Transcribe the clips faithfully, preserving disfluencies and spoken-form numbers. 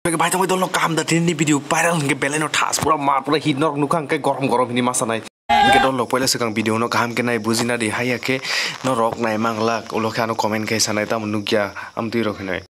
Baik tamu itu lo kam dari ini video viral nge belen no tas pura mar pura hit nor nukang kayak gorom gorom ini masa nai. Nge dong lo pula sekarang video no kam ke nai buzi nadi haya ke no rok nai manglak ulo ke anu komen ke sana itu menugya am tu rok nai.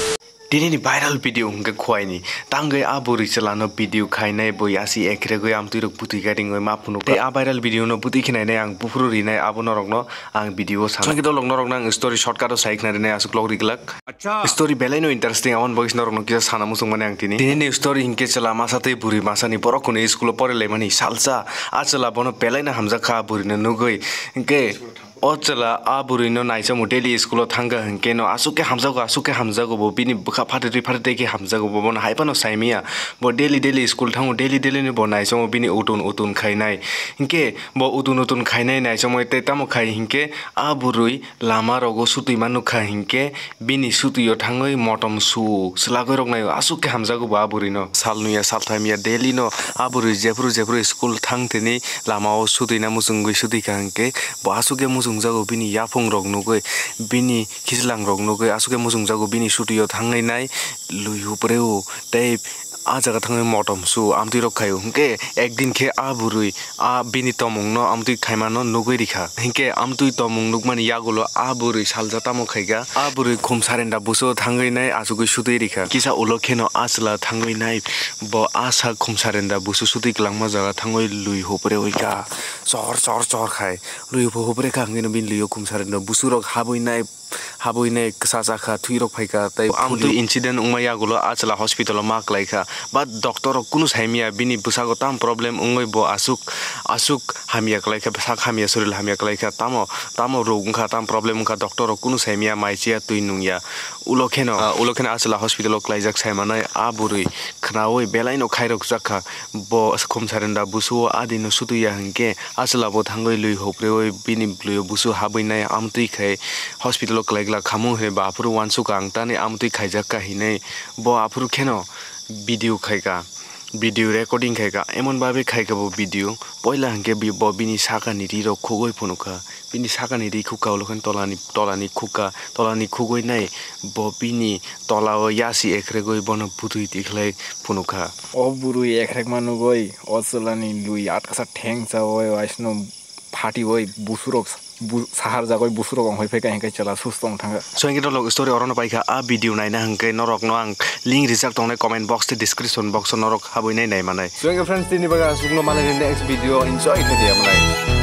Dini ni viral video nge kuai ni tanggai abu ricelano video kai nai boy asi ekre gue am tu rok putih gading gue maaf nuka. Te a viral video no putih kena nai ang bufuru ri nai abu norok no ang video sana. So kita lo norok nang story shortcut saik nai nai asuk log riglak. Story belai no interesting awan boys norok no kita sana musung mana yang tini. Dini ni story hingke cela masa te buri masa ni porok kune school pore le mani salsa acela bono belai na hamza kha buri na nugoi hingke Ocela aburi no naisa mo daily school thanga hingke no asuke hamza go asuke hamza go bo bini bukha phate ri phate ke hamza go bo bon haipa no saimia bo daily daily school thango daily daily ni bo naisa mo bini utun utun khainai hingke bo utun utun khainai naisa mo te tamo khai hingke aburui lama rogo sutui manu kha hingke bini sutuyo thangoi motom su slagoi rok nai asuke hamza go bo aburi no salnuya salthaimia daily no aburi jepru jepru school thangteni lama o sutui na musungoi sutui kha hingke bo asuke musungjago bini yapong rok nugoi bini kislang rok nugoi asuke musungjago bini sutiyo thangai nai luihu preu tei a jaga thangai motom su amtui rok khayo hingke ekdin khe a burui a bini tomung no amtui khaimano nugoi rikha hingke amtui tomung nugmani yagulo a burui saljata mo khaiga a burui khum sarenda buso thangai nai asugoi sutui rikha kisa ulokheno asla thangai nai bo asa khum sarenda busu sutui klangma jaga thangoi luihu preu oika chor chor chor khai luihu hopre kha ngeno bin luihu khum sarenda busu rok haboi nai haboi nai kasa kha thui rok phaika tai amtui incident ungmaya gulo achla hospital ma klaika but doctor kunu saimia bini busago tam problem ungoi bo asuk asuk hamia klaika sak hamia suril hamia klaika tamo tamo rog ungkha tam problem ungkha doctor kunu saimia maichia tui nungya ulokheno ulokhena achla hospital klaijak saimanai aburui khnaoi belaino khairok jakha bo khum sarenda busu adino sutuya hingke achla bo thangoi lui hopreoi bini blui busu haboi nai amtui khai hospital klaigla khamu he ba apuru wansu kang tani amtui khaijak ka hinai bo apuru kheno video khaika video recording khaika emon babe khaika bo video poila hangke bi bo bini saka ni ri ro khugoi phunuka bini saka ni ri khuka lokhan tolani tolani khuka tolani khugoi nai bo bini tolao yasi ekre goi bono butoi tikhlai phunuka o burui ekrek manu goi osolani lui atkasa thengsa oi aisno pharti oi busurok sahar jagoi busurok ongoi pheka hingkai chala sustong thanga so engito log story orono paika a video naina hangkai norok no ang link rijak tongnai comment box te description box norok haboi nai nai manai so engge friends tini baga sugno malai next video enjoy khedi amalai